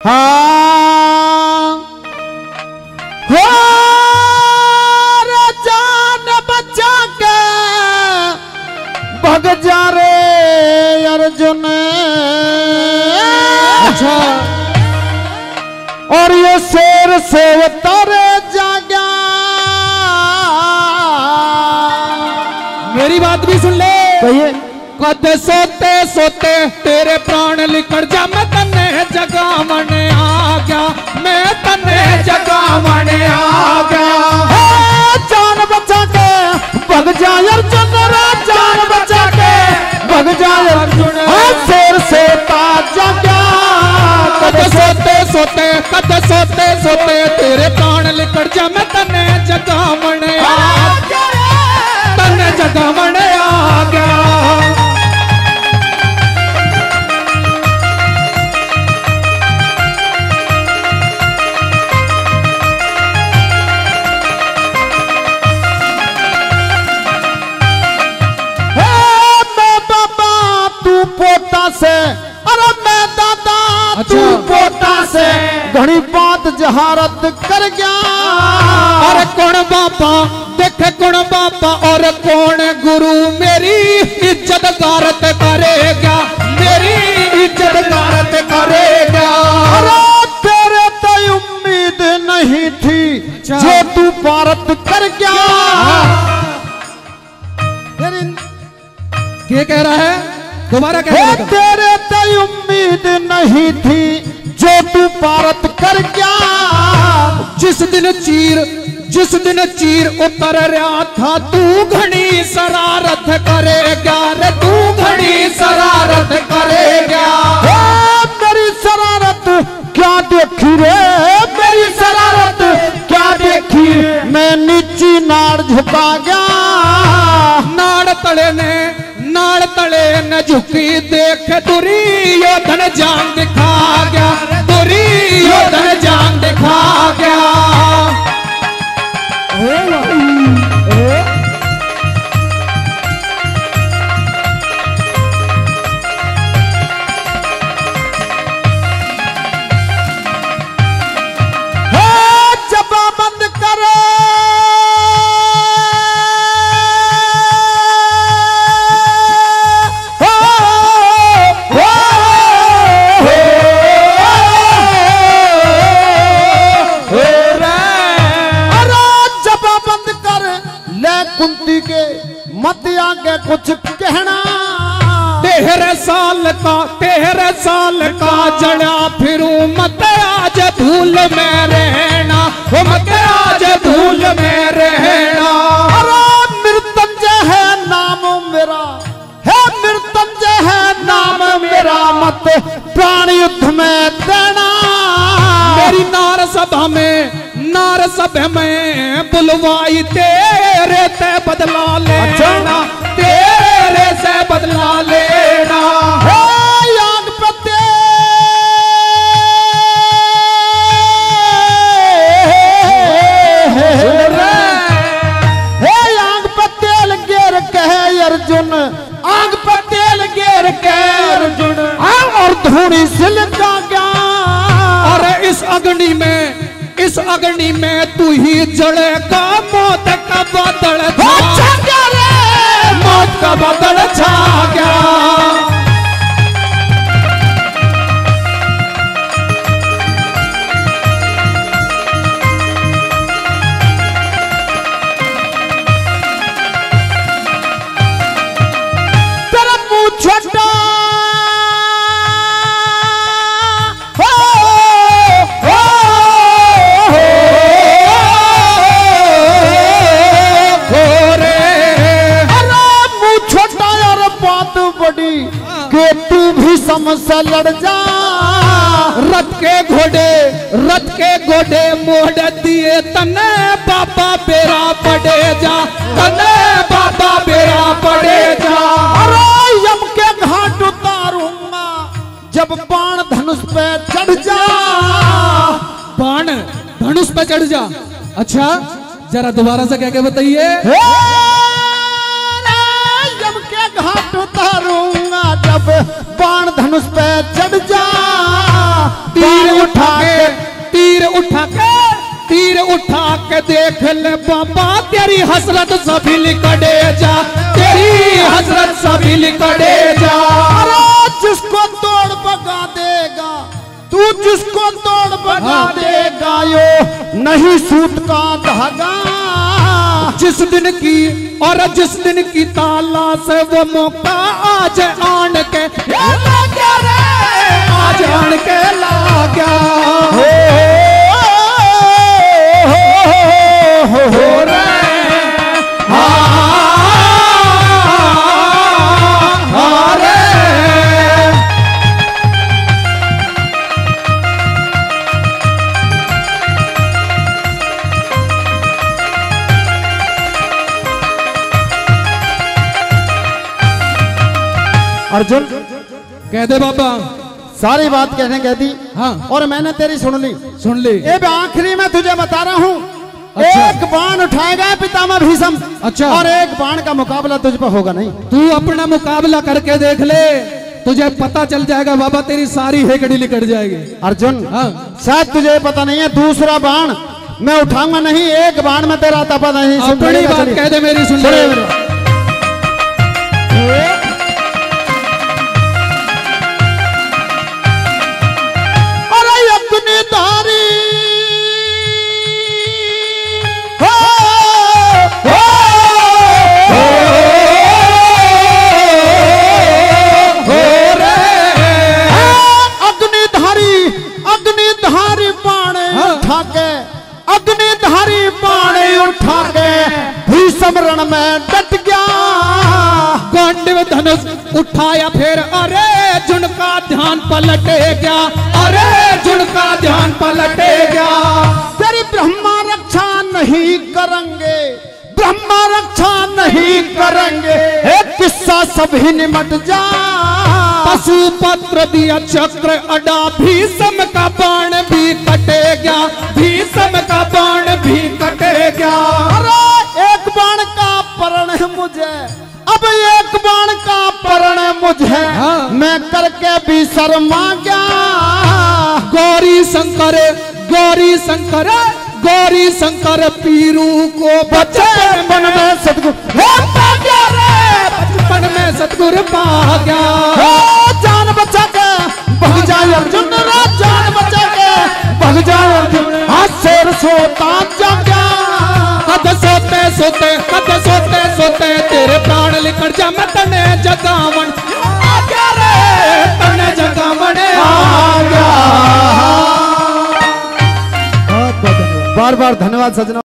हाँ हो रे जान बचा के भग जा रे अर्जुन। अच्छा और ये शेर से उतरे जागा। मेरी बात भी सुन ले। कहिए। कद सोते सोते तेरे प्राण लिकड़ जा, मैं तन्ने जगावन आ गया, मैं तन्ने जगावन आ गया। जान बचा के भग जा अर्जुन रे, जान बचा के भग जा अर्जुन। शेर से ताजा क्या। कद सोते सोते कद सोते सोते तेरे प्राण लिकड़ जा, मैं तन्ने जगावन आ गया, तन्ने जगावन आ गया। पोता से अरे मैं दादा तू पोता से घनी बात जहारत कर गया। अरे कौन बापा देखे कौन बापा और कौन गुरु, मेरी इज्जत गारत करेगा, मेरी इज्जत गारत करेगा। अरे तेरे तो उम्मीद नहीं थी जो तू भारत कर गया। क्या कह रहा है दोबारा कह रहा है? तेरे तो उम्मीद नहीं थी जो तू भारत कर गया। जिस दिन चीर उतर रहा था, तू घनी शरारत करेगा रे, तू घनी शरारत करेगा। मेरी शरारत क्या देखी रे, मेरी शरारत क्या देखी। मैं नीची नाड़ झुका गया। नाड़ तले न झुकी देख, दुर्योधन जान दिखा गया, दुर्योधन जान दिखा गया। कुंती के मत आगे कुछ कहना। तेरे साल का जड़ा फिरूं, मत आज धूल में रहना, वो मत आज धूल में रहना। अरे मृत्युंजय है नाम मेरा, है मृत्युंजय है नाम मेरा, मत प्राण युद्ध में देना। मेरी नार सभा में बुलवाई, तेरे से बदला लेना, तेरे से बदला लेना। आग पे आग पे तेल गिर कहे अर्जुन, आग पे तेल गिर कहे अर्जुन, और धूनी सिलका गया। और इस अग्नि में तू ही जड़ेगा, मौत का बादल छा गया, मौत का बादल छा गया। तेरा मुंह छोटा के तू भी समझ लड़ जा। रथ के घोड़े मोड़ दिए, तने बाबा बेरा पड़े जा, तने बाबा बेरा पड़े जा। अरे यम के घाट उतारूंगा जब बाण धनुष पे चढ़ जा। बाण धनुष पे चढ़ जा। अच्छा जरा दोबारा से क्या क्या बताइए। यम के घाट उतारूंगा जब बाण धनुष पे चढ़ जा। तीर उठा के देख ले बाबा तेरी हसरत सभी लिकड़े जा, तेरी हसरत सभी लिकड़े जा। जिसको तोड़ बगा देगा तू, जिसको तोड़ बगा देगा यो नहीं सूत का धागा। जिस दिन की और जिस दिन की ताला से वो मौका आज आन के आज आन के ला गया। हो रे अर्जुन कह दे बाबा, सारी बात कहने कह दी। हाँ। और मैंने तेरी सुन ली। ए आखिरी में तुझे बता रहा हूँ। अच्छा। एक बाण उठाएगा पितामह भीष्म। अच्छा। और एक बाण का मुकाबला तुझ पर होगा नहीं। तू अपना मुकाबला करके देख ले, तुझे पता चल जाएगा बाबा, तेरी सारी हेकड़ी निकट जाएगी। अर्जुन हाँ। शायद तुझे पता नहीं है, दूसरा बाण मैं उठाऊंगा नहीं, एक बाण में तेरा तपा नहीं। अपनी बात कह दे मेरी, सुन ले। अग्निधारी बाण उठा के भीष्म रण में डट गया। गांडीव धनुष उठाया फिर अरे अर्जुन का ध्यान पलटे गया, अरे अर्जुन का ध्यान पलटे गया। तेरी ब्रह्मा रक्षा नहीं करेंगे, ब्रह्मा रक्षा नहीं करेंगे, एक किस्सा सभी निमट जा। पशुपत्र दिया चक्र अडा, भीष्म का बाण भी कटे गया, भीष्म का बाण भी कटे गया। अरे एक बाण का परण है मुझे, अब एक बाण का परण मुझे। हाँ। मैं करके भी शर्मा गया। गौरी शंकर गौरी शंकर गौरी शंकर पीरू को बचपन में सतगुरु बचपन में सतगुरु पा गया। जान बचा के भग जाए अर्जुन, जान बचा के भग जाए अर्जुन, हाथ शेर सोता जागा। कद सोते सोते कद सोते सोते तेरे प्राण लिखड़ जा, मैं तने जगावन आ गया रे, तने जगावन आ गया। बार बार धन्यवाद सजना।